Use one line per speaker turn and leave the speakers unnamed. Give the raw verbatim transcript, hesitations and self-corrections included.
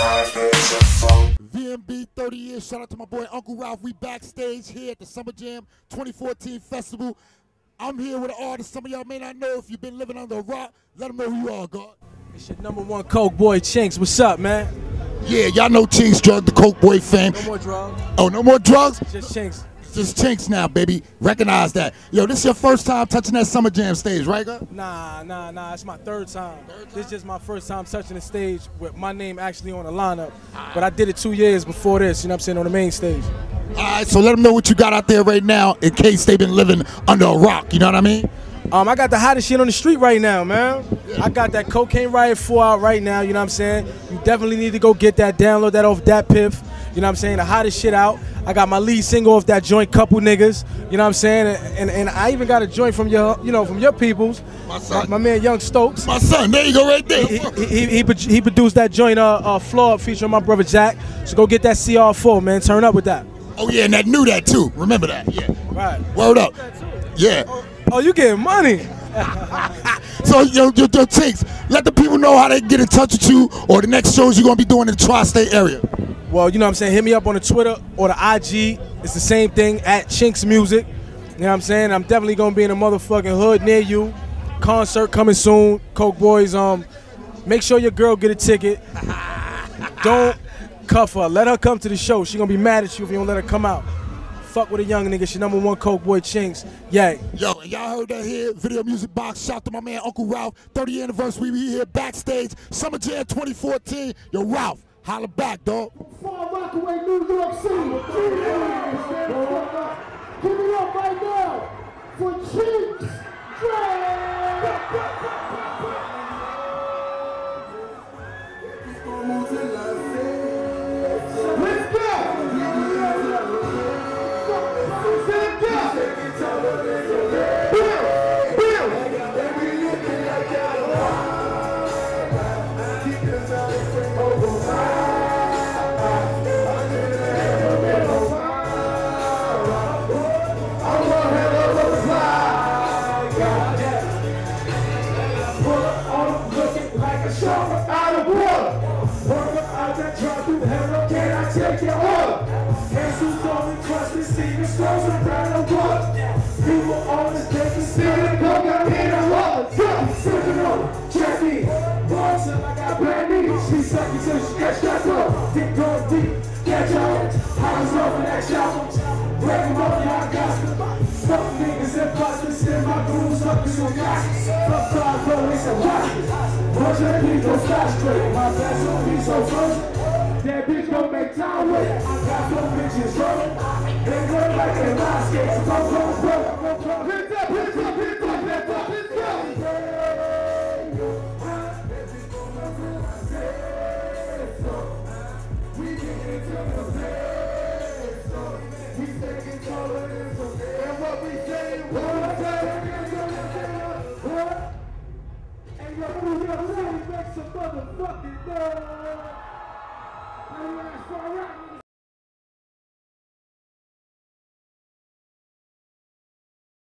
V M B thirty years, shout out to my boy Uncle Ralph. We backstage here at the Summer Jam twenty fourteen Festival. I'm here with an artist some of y'all may not know. If you've been living under a rock, let them know who you are, God.
It's your number one Coke boy, Chinks. What's up, man?
Yeah, y'all know Chinks drug the Coke boy fame.
No more drugs.
Oh, no more drugs?
Just Chinks.
It's just Chinks now, baby. Recognize that. Yo, this is your first time touching that Summer Jam stage, right, God?
Nah, nah, nah. It's my third time. Third time. This is just my first time touching the stage with my name actually on the lineup. But I did it two years before this, you know what I'm saying, on the main stage.
All right, so let them know what you got out there right now in case they've been living under a rock, you know what I mean?
Um, I got the hottest shit on the street right now, man. Yeah. I got that Cocaine Riot four out right now, you know what I'm saying? You definitely need to go get that, download that off Dat Piff, you know what I'm saying? The hottest shit out. I got my lead single off that joint, Couple Niggas, you know what I'm saying? And, and, and I even got a joint from your, you know, from your peoples.
My son.
My, my man Young Stokes.
My son, there you go right there.
He, he, he, he, he produced that joint, uh, uh, Floor, featuring my brother Jack. So go get that C R four, man. Turn up with that.
Oh yeah, and that knew that too. Remember that, yeah.
Right.
Word up. Yeah.
Oh, oh, you getting money.
So, yo, yo, yo, Chinks, let the people know how they can get in touch with you or the next shows you're going to be doing in the tri-state area.
Well, you know what I'm saying? Hit me up on the Twitter or the I G. It's the same thing, at Chinks Music. You know what I'm saying? I'm definitely going to be in a motherfucking hood near you. Concert coming soon. Coke Boys, um, make sure your girl get a ticket. Don't cuff her. Let her come to the show. She going to be mad at you if you don't let her come out. Fuck with a young nigga. She number one Coke boy, Chinks. Yay.
Yo, and y'all heard that here. Video Music Box. Shout to my man Uncle Ralph. thirtieth anniversary. We here backstage. Summer Jam twenty fourteen. Yo, Ralph, holla back, dog.
Far Rockaway, New York City. Give it up right now for Chinks. Let's go. Take your order. Jesus don't trust me, see the scrolls around the world. People always take the spirit, go got hit and roll. Go, sipping on, check me. Boy, till I got brand new. She suck me till she catch that door. Dick go deep, catch on. House over that shop. Break them up, y'all got fuck niggas and busters in my grooves, fucking so gossip. Fuck God, bro, it's a rocket. Bunch of people flash straight. My best will be so frozen. That bitch gon' make time with it. I got no bitches rolling. They look like they lost skates. Go, go, go, go, go. Hands up, hands up, hands up, hands up, let's go. We get into the place. We take control of this. And what we say, what we say. What? And yo, New York City, make some motherfucking noise. Far Rock.